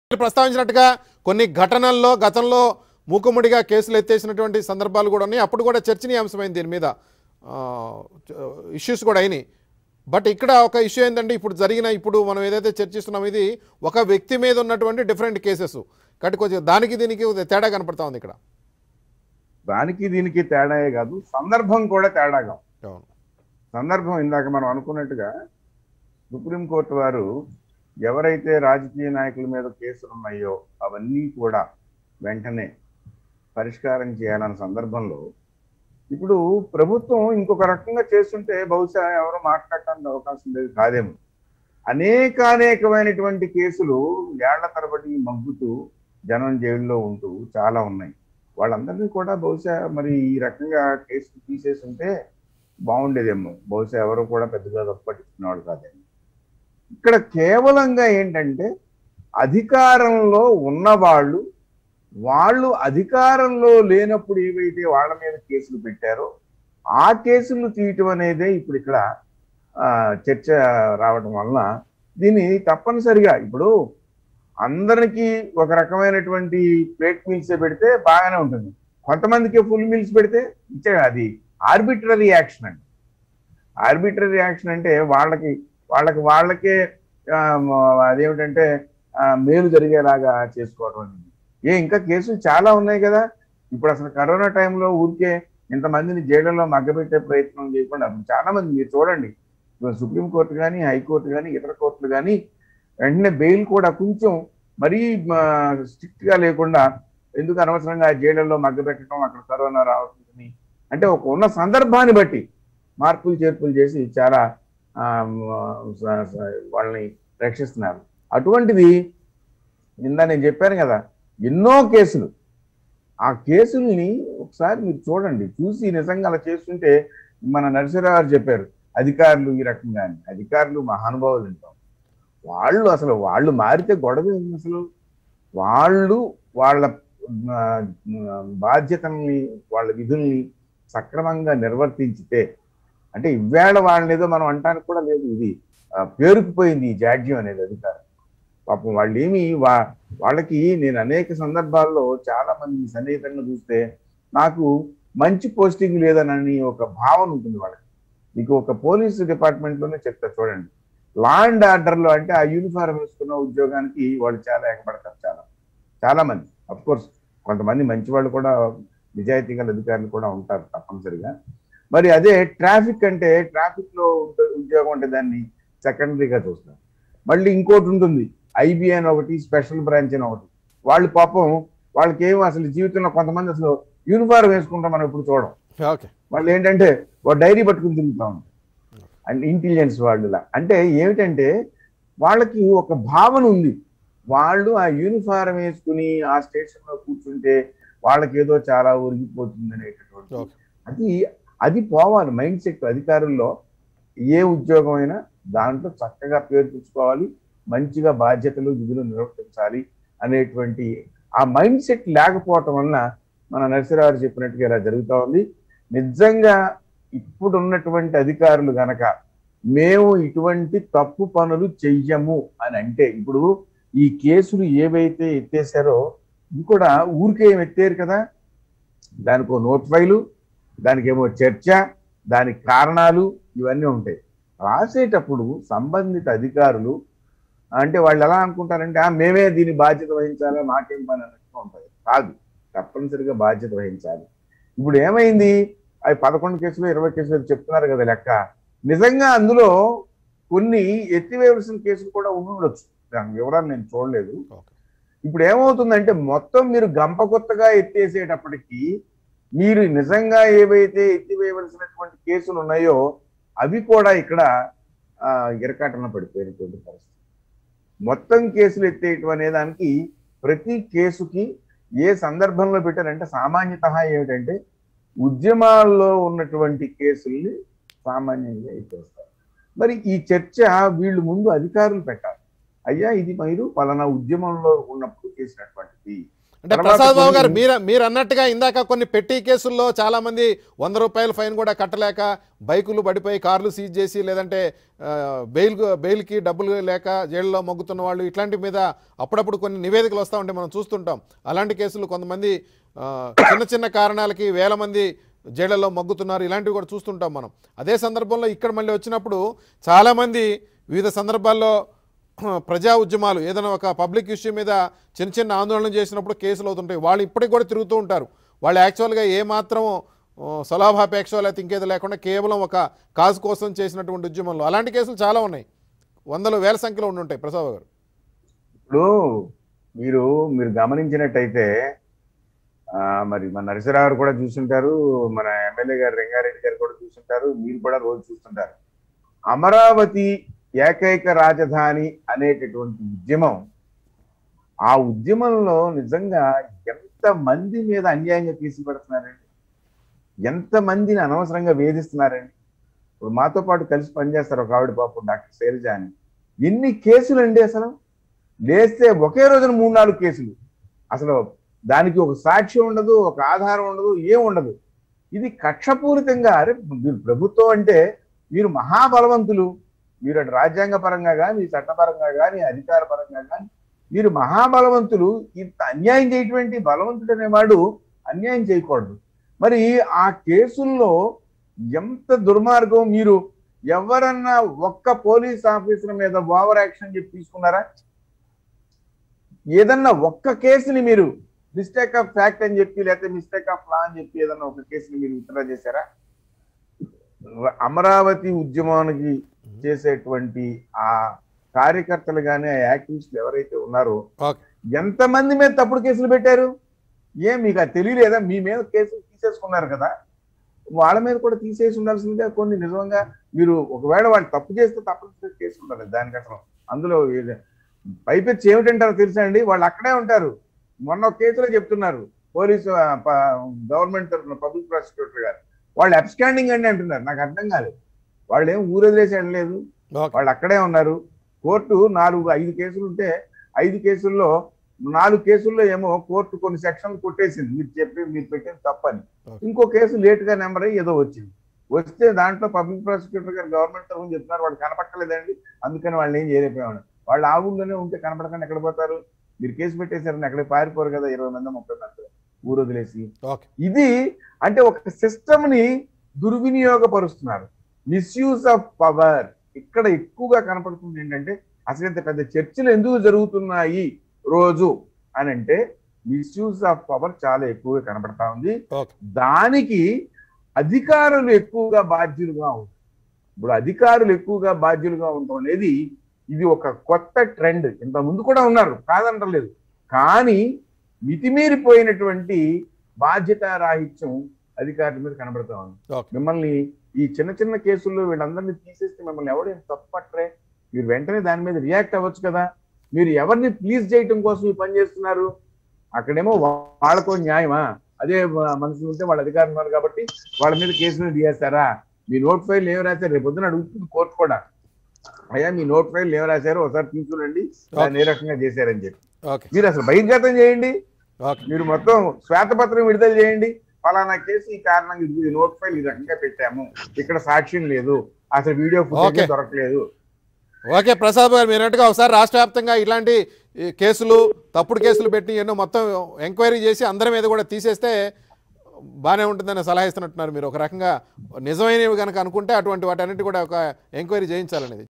ప్రస్తావించినట్టుగా కొన్ని ఘటనల్లో గతంలో మూకుమ్మడిగా కేసులు ఎత్తేసినటువంటి సందర్భాలు కూడా ఉన్నాయి. అప్పుడు కూడా చర్చనీయాంశమైంది దీని మీద ఇష్యూస్ కూడా అయినాయి. బట్ ఇక్కడ ఒక ఇష్యూ ఏంటంటే ఇప్పుడు మనం ఏదైతే చర్చిస్తున్నాం ఇది ఒక వ్యక్తి మీద ఉన్నటువంటి డిఫరెంట్ కేసెస్ కాబట్టి కొంచెం దానికి దీనికి తేడా కనపడతా ఉంది. ఇక్కడ దానికి దీనికి తేడాయే కాదు, సందర్భం కూడా తేడాగా. సందర్భం ఇందాక మనం అనుకున్నట్టుగా సుప్రీంకోర్టు వారు ఎవరైతే రాజకీయ నాయకుల మీద కేసులు ఉన్నాయో అవన్నీ కూడా వెంటనే పరిష్కారం చేయాలన్న సందర్భంలో ఇప్పుడు ప్రభుత్వం ఇంకొక రకంగా చేస్తుంటే బహుశా ఎవరు మాట్లాడటానికి అవకాశం లేదు కాదేమో. అనేకమైనటువంటి కేసులు ఏళ్ల తరబడి మగ్గుతూ జనం జైల్లో ఉంటూ చాలా ఉన్నాయి. వాళ్ళందరినీ కూడా బహుశా మరి ఈ రకంగా కేసులు తీసేసి ఉంటే బాగుండేదేమో. బహుశా ఎవరు కూడా పెద్దగా పట్టించుకునేవాళ్ళు కాదేమో. ఇక్కడ కేవలంగా ఏంటంటే అధికారంలో ఉన్నవాళ్ళు అధికారంలో లేనప్పుడు ఏవైతే వాళ్ళ మీద కేసులు పెట్టారో ఆ కేసులు తీయటం అనేదే ఇప్పుడు ఇక్కడ చర్చ రావడం వలన దీన్ని తప్పనిసరిగా ఇప్పుడు అందరికీ ఒక రకమైనటువంటి ప్లేట్ మీల్స్ పెడితే బాగానే ఉంటుంది, కొంతమందికి ఫుల్ మీల్స్ పెడితే అది ఆర్బిట్రరీ యాక్షన్ అండి. ఆర్బిట్రరీ యాక్షన్ అంటే వాళ్ళకే అదేమిటంటే మేలు జరిగేలాగా చేసుకోవడం అనేది. ఇంకా కేసులు చాలా ఉన్నాయి కదా. ఇప్పుడు అసలు కరోనా టైంలో ఊరికే ఇంతమందిని జైళ్ళలో మగ్గబెట్టే ప్రయత్నం చేయకుండా చాలా మంది మీరు చూడండి, సుప్రీంకోర్టు కానీ హైకోర్టు కానీ ఇతర కోర్టులు కానీ వెంటనే బెయిల్ కూడా కొంచెం మరీ స్ట్రిక్ట్ గా లేకుండా ఎందుకు అనవసరంగా జైళ్ళలో మగ్గబెట్టడం, అక్కడ కరోనా రావట్లేదని అంటే ఒక ఉన్న సందర్భాన్ని బట్టి మార్పులు చేర్పులు చేసి చాలా వాళ్ళని రక్షిస్తున్నారు. అటువంటిది నేను చెప్పాను కదా, ఎన్నో కేసులు. ఆ కేసుల్ని ఒకసారి మీరు చూడండి, చూసి నిజంగా అలా చేస్తుంటే మన నరసింహరావు గారు చెప్పారు అధికారులు ఈ రకంగా, అధికారులు మహానుభావులు ఉంటాం. వాళ్ళు మారితే గొడవ అసలు వాళ్ళ బాధ్యతల్ని వాళ్ళ విధుల్ని సక్రమంగా నిర్వర్తించితే అంటే ఇవాళ వాళ్ళని ఏదో మనం అంటానికి కూడా లేదు, ఇది పేరుకుపోయింది ఈ జాడ్యం అనేది అధికారం. పాపం వాళ్ళు వాళ్ళకి నేను అనేక సందర్భాల్లో చాలా మంది సన్నిహితంగా చూస్తే నాకు మంచి పోస్టింగ్ లేదనని ఒక భావన ఉంటుంది వాళ్ళకి. మీకు ఒక పోలీసు డిపార్ట్మెంట్లోనే చెప్తా చూడండి, లా అండ్ ఆర్డర్లో అంటే ఆ యూనిఫారం వేసుకున్న ఉద్యోగానికి వాళ్ళు చాలా ఎగబడతారు చాలా మంది. అఫ్ కోర్స్ కొంతమంది మంచి వాళ్ళు కూడా నిజాయితీ గల అధికారులు కూడా ఉంటారు తప్పనిసరిగా. మరి అదే ట్రాఫిక్ అంటే ట్రాఫిక్లో ఉద్యోగం అంటే దాన్ని సెకండరీగా చూస్తారు. మళ్ళీ ఇంకోటి ఉంటుంది ఐబీ అని ఒకటి, స్పెషల్ బ్రాంచ్ అని ఒకటి. వాళ్ళు పాపం వాళ్ళకేమో అసలు జీవితంలో కొంతమంది అసలు యూనిఫారం వేసుకుంటాం మనం ఇప్పుడు చూడం. వాళ్ళు ఏంటంటే ఒక డైరీ పట్టుకుని తిరుగుతూ ఉంటారు అండ్ ఇంటెలిజెన్స్ వాళ్ళులా. అంటే ఏమిటంటే వాళ్ళకి ఒక భావన ఉంది, వాళ్ళు ఆ యూనిఫారం వేసుకుని ఆ స్టేషన్లో కూర్చుంటే వాళ్ళకి ఏదో చాలా ఒరిగిపోతుంది అనేటటువంటి అది పోవాలి మైండ్ సెట్. అధికారుల్లో ఏ ఉద్యోగం అయినా దాంట్లో చక్కగా పేరు తెచ్చుకోవాలి, మంచిగా బాధ్యతలు విధులు నిర్వర్తించాలి అనేటువంటి ఆ మైండ్ సెట్ లేకపోవటం వలన మన నరసింహరావు చెప్పినట్టుగా ఇలా జరుగుతూ ఉంది. నిజంగా ఇప్పుడున్నటువంటి అధికారులు గనక మేము ఇటువంటి తప్పు పనులు చెయ్యము అని అంటే, ఇప్పుడు ఈ కేసులు ఏవైతే ఎత్తేసారో ఇంకోటి ఊరికే ఎత్తారు కదా, దానికో నోట్ ఫైలు, దానికేమో చర్చ, దానికి కారణాలు ఇవన్నీ ఉంటాయి. రాసేటప్పుడు సంబంధిత అధికారులు అంటే వాళ్ళు ఎలా అనుకుంటారంటే మేమే దీని బాధ్యత వహించాలి, మాకేం పని అన్నట్టుగా ఉంటుంది. కాదు, తప్పనిసరిగా బాధ్యత వహించాలి. ఇప్పుడు ఏమైంది, అవి 11 కేసులు 20 కేసులు చెప్తున్నారు కదా లెక్క. నిజంగా అందులో కొన్ని ఎత్తివేయవలసిన కేసులు కూడా ఉండొచ్చు, దాని వివరాలు నేను చూడలేదు. ఇప్పుడు ఏమవుతుందంటే మొత్తం మీరు గంప కొత్తగా ఎత్తేసేటప్పటికీ మీరు నిజంగా ఏవైతే ఎత్తివేయవలసినటువంటి కేసులు ఉన్నాయో అవి కూడా ఇక్కడ ఇరకాటన పడిపోయినటువంటి పరిస్థితి. మొత్తం కేసులు ఎత్తేయటం అనే దానికి ప్రతి కేసుకి ఏ సందర్భంలో పెట్టారంటే సామాన్యత ఏమిటంటే ఉద్యమాల్లో ఉన్నటువంటి కేసుల్ని సామాన్యంగా ఎత్తేస్తారు. మరి ఈ చర్చ వీళ్ళు ముందు అధికారులు పెట్టాలి, అయ్యా ఇది మీరు పలానా ఉద్యమంలో ఉన్నప్పుడు చేసినటువంటిది అంటే ప్రసాద్ బాబు గారు మీరు అన్నట్టుగా ఇందాక కొన్ని పెట్టి కేసుల్లో చాలా మంది 100 రూపాయల ఫైన్ కూడా కట్టలేక బైకులు పడిపోయి కార్లు సీజ్ చేసి లేదంటే బెయిల్కి డబ్బులు లేక జైల్లో మొగ్గుతున్న వాళ్ళు ఇట్లాంటి మీద అప్పుడప్పుడు కొన్ని నివేదికలు వస్తూ ఉంటే మనం చూస్తుంటాం. అలాంటి కేసులు కొంతమంది చిన్న చిన్న కారణాలకి వేల మంది జైళ్లలో మగ్గుతున్నారు, ఇలాంటివి కూడా చూస్తుంటాం మనం. అదే సందర్భంలో ఇక్కడ మళ్ళీ వచ్చినప్పుడు చాలామంది వివిధ సందర్భాల్లో ప్రజా ఉద్యమాలు ఏదైనా ఒక పబ్లిక్ ఇష్యూ మీద చిన్న చిన్న ఆందోళన చేసినప్పుడు కేసులు అవుతుంటాయి. వాళ్ళు ఇప్పటికి కూడా తిరుగుతూ ఉంటారు. వాళ్ళు యాక్చువల్గా ఏమాత్రం స్వలాభాపేక్ష లేకపోతే ఇంకేదో లేకుండా కేవలం ఒక కాజు కోసం చేసినటువంటి ఉద్యమంలో అలాంటి కేసులు చాలా ఉన్నాయి, వందలు వేల సంఖ్యలో ఉండుంటాయి. ప్రసాద్ గారు ఇప్పుడు మీరు గమనించినట్టయితే మరి మన నరసింహరావు గారు కూడా చూస్తుంటారు, మన ఎమ్మెల్యే గారు రంగారెడ్డి గారు కూడా చూస్తుంటారు, మీరు కూడా రోజు చూస్తుంటారు. అమరావతి ఏకైక రాజధాని అనేటటువంటి ఉద్యమం, ఆ ఉద్యమంలో నిజంగా ఎంత మంది మీద అన్యాయంగా తీసుకుపెడుతున్నారండి, ఎంతమందిని అనవసరంగా వేధిస్తున్నారండి. ఇప్పుడు మాతో పాటు కలిసి పనిచేస్తారు ఒక ఆవిడ పాపం డాక్టర్ శైలజ అని. ఎన్ని కేసులు అండి అసలు, లేస్తే ఒకే రోజున 3-4 కేసులు. అసలు దానికి ఒక సాక్ష్యం ఉండదు, ఒక ఆధారం ఉండదు, ఏం ఉండదు. ఇది కక్షపూరితంగా. అరే మీరు ప్రభుత్వం అంటే మీరు మహాబలవంతులు, మీరు అటు రాజ్యాంగ పరంగా కానీ చట్టపరంగా కానీ అధికార పరంగా కానీ మీరు మహాబలవంతులు. ఇంత అన్యాయం చేయటువంటి బలవంతుడు అనేవాడు అన్యాయం చేయకూడదు. మరి ఆ కేసుల్లో ఎంత దుర్మార్గం. మీరు ఎవరన్నా ఒక్క పోలీస్ ఆఫీసర్ మీద ఓవర్ యాక్షన్ చెప్పి తీసుకున్నారా? ఏదన్నా ఒక్క కేసుని మీరు మిస్టేక్ ఆఫ్ ఫ్యాక్ట్ అని చెప్పి లేకపోతే మిస్టేక్ ఆఫ్ లా అని చెప్పి ఏదన్నా ఒక కేసుని మీరు విత్డ్రా చేశారా? అమరావతి ఉద్యమానికి చేసేటువంటి ఆ కార్యకర్తలు కానీ ఆ యాక్టివిస్టులు ఎవరైతే ఉన్నారో ఎంతమంది మీద తప్పుడు కేసులు పెట్టారు? మీకు అది తెలియలేదా? మీ మీద కేసులు తీసేసుకున్నారు కదా, వాళ్ళ మీద కూడా తీసేసి ఉండాల్సిందిగా కొన్ని. నిజంగా మీరు ఒకవేళ వాళ్ళు తప్పు చేస్తే తప్పనిసరి కేసు ఉండాలి దానికి. అసలు అందులో పైపెచ్చి ఏమిటంటారో తెలుసా అండి, వాళ్ళు అక్కడే ఉంటారు. మొన్న ఒక కేసులో చెప్తున్నారు పోలీసు గవర్నమెంట్ తరఫున పబ్లిక్ ప్రాసిక్యూటర్ గారు, వాళ్ళు అబ్స్కాండింగ్ అండి అంటున్నారు. నాకు అర్థం కాలేదు. వాళ్ళు ఏం ఊరొదిలేసి అనలేదు, వాళ్ళు అక్కడే ఉన్నారు. కోర్టు 4-5 కేసులు ఉంటే 5 కేసుల్లో 4 కేసుల్లో ఏమో కోర్టు కొన్ని సెక్షన్లు కొట్టేసింది, మీరు పెట్టింది తప్పని. ఇంకో కేసు లేట్గా నెంబర్ అయ్యి ఏదో వచ్చింది. వస్తే దాంట్లో పబ్లిక్ ప్రాసిక్యూటర్ గారు గవర్నమెంట్ తరఫున చెప్తున్నారు వాళ్ళు కనపట్టలేదండి, అందుకని వాళ్ళు ఏం చేయలేకపోయాడు. వాళ్ళు ఆ ఊళ్ళోనే ఉంటే కనపడకుండా ఎక్కడ పోతారు? మీరు కేసు పెట్టేశారని అక్కడికి పారిపోరు కదా 20 మంది 30 మంది ఊరు వదిలేసి. ఇది అంటే ఒక సిస్టమ్ ని దుర్వినియోగపరుస్తున్నారు. మిస్యూజ్ ఆఫ్ పవర్ ఇక్కడ ఎక్కువగా కనపడుతుంది. ఏంటంటే అసలు ఇంత పెద్ద చర్చలు ఎందుకు జరుగుతున్నాయి రోజు అని అంటే మిస్యూజ్ ఆఫ్ పవర్ చాలా ఎక్కువగా కనపడతా ఉంది. దానికి అధికారులు ఎక్కువగా బాధ్యులుగా ఉంటారు. ఇప్పుడు అధికారులు ఎక్కువగా బాధ్యులుగా ఉండటం అనేది ఇది ఒక కొత్త ట్రెండ్. ఇంత ముందు కూడా ఉన్నారు, కాదంటలేదు. కానీ మితిమీరిపోయినటువంటి బాధ్యతారాహిత్యం అధికారుల మీద కనబడతా ఉంది. మిమ్మల్ని ఈ చిన్న చిన్న కేసుల్లో వీళ్ళందరినీ తీసేస్తే మిమ్మల్ని ఎవడేం తప్పట్రే, మీరు వెంటనే దాని మీద రియాక్ట్ అవ్వచ్చు కదా. మీరు ఎవరిని ప్లీజ్ చేయటం కోసం ఈ పని చేస్తున్నారు? అక్కడేమో వాళ్ళకో న్యాయమా? అదే మనుషులు ఉంటే వాళ్ళ అధికారం ఉన్నారు కాబట్టి వాళ్ళ మీద కేసులు తీయేస్తారా? మీ నోట్ ఫైల్ ఏం రాశారు? రేపు పొద్దున అడుగుతుంది కోర్టు కూడా, అయ్యా మీ నోట్ ఫైల్ ఏం రాశారు ఒకసారి తీసుకురండి, దాన్ని ఏ రకంగా చేశారని చెప్పి. మీరు అసలు బహిర్గతం చేయండి, మీరు మొత్తం శ్వేతపత్రం విడుదల చేయండి. ఫలానా కేసు ఈ కారణంగా ఇది నోట్ ఫైల్ ఈ రకంగా పెట్టాము, ఇక్కడ సాక్ష్యం లేదు, అసలు వీడియో ఫుటేజ్ దొరకలేదు. ఓకే ప్రసాద్ గారు, మీరు అన్నట్టుగా ఒకసారి రాష్ట్ర వ్యాప్తంగా ఇలాంటి కేసులు తప్పుడు కేసులు పెట్టి ఎన్నో మొత్తం ఎంక్వైరీ చేసి అందరి మీద కూడా తీసేస్తే బాగానే ఉంటుందని సలహా ఇస్తున్నట్టున్నారు మీరు. ఒక రకంగా నిజమైనవి కనుక అనుకుంటే అటువంటి వాటి అన్నిటి కూడా ఒక ఎంక్వైరీ చేయించాలనేది.